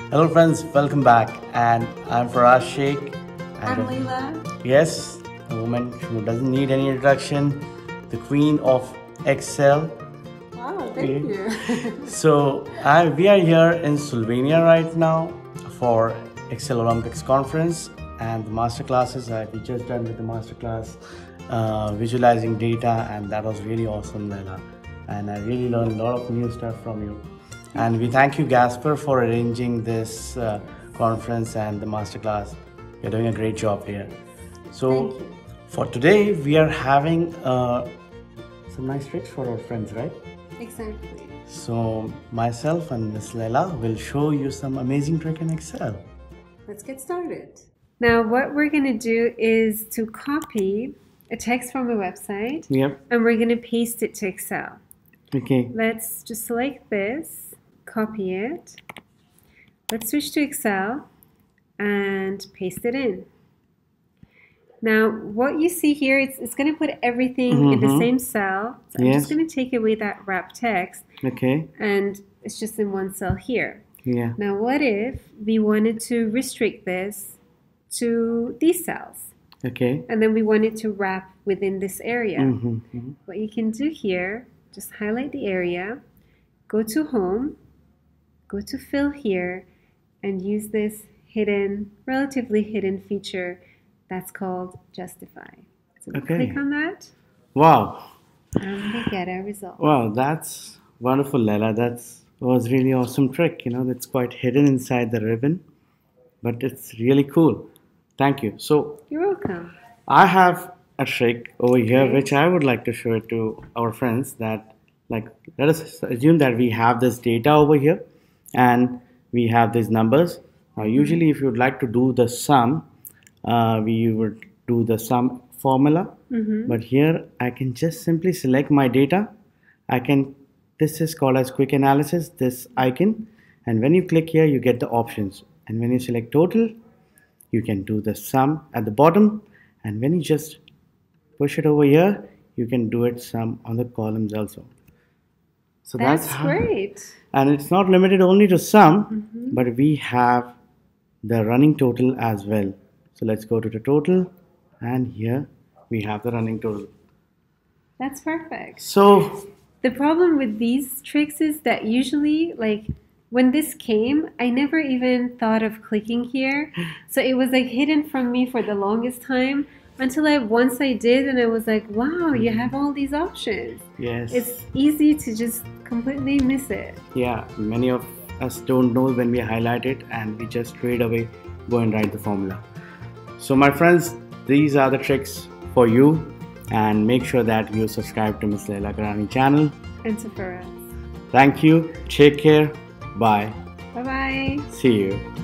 Hello friends, welcome back, and I'm Faraz Shaikh. I'm Leila. Yes, a woman who doesn't need any introduction, the queen of Excel. Wow, thank you. So we are here in Slovenia right now for Excel Olympics conference and the master classes. We just done with the master class visualizing data, and that was really awesome, Leila. And I really learned a lot of new stuff from you. And we thank you, Gasper, for arranging this conference and the masterclass. You're doing a great job here. So, for today, we are having some nice tricks for our friends, right? Exactly. So, myself and Miss Leila will show you some amazing trick in Excel. Let's get started. Now, what we're going to do is to copy a text from a website. Yep. And we're going to paste it to Excel. Okay. Let's just select this. Copy it. Let's switch to Excel and paste it in. Now, what you see here, it's going to put everything in the same cell. So I'm just going to take away that wrap text. Okay. And it's just in one cell here. Yeah. Now, what if we wanted to restrict this to these cells? Okay. And then we wanted to wrap within this area. What you can do here, just highlight the area, go to Home, go to Fill here, and use this relatively hidden feature that's called Justify. So click on that. Wow. And we get a result. Wow, that's wonderful, Leila. That was really awesome trick. You know, that's quite hidden inside the ribbon, but it's really cool. Thank you. So you're welcome. I have a trick over here, which I would like to show it to our friends. That, like, let us assume that we have this data over here, and we have these numbers. Now, usually, if you would like to do the sum, we would do the sum formula. But here, I can just simply select my data. This is called as quick analysis, this icon. And when you click here, you get the options. And when you select total, you can do the sum at the bottom. And when you just push it over here, you can do it sum on the columns also. So that's great. And it's not limited only to sum, but we have the running total as well. So let's go to the total, and here we have the running total. That's perfect. So the problem with these tricks is that usually, like, when this came, I never even thought of clicking here. So it was like hidden from me for the longest time until once I did, and I was like, wow, you have all these options. Yes. It's easy to just completely miss it. Yeah, many of us don't know when we highlight it, and we just straight away go and write the formula. So my friends, these are the tricks for you, and make sure that you subscribe to Ms. Leila Gharani channel. And to Faraz. Thank you. Take care. Bye. Bye-bye. See you.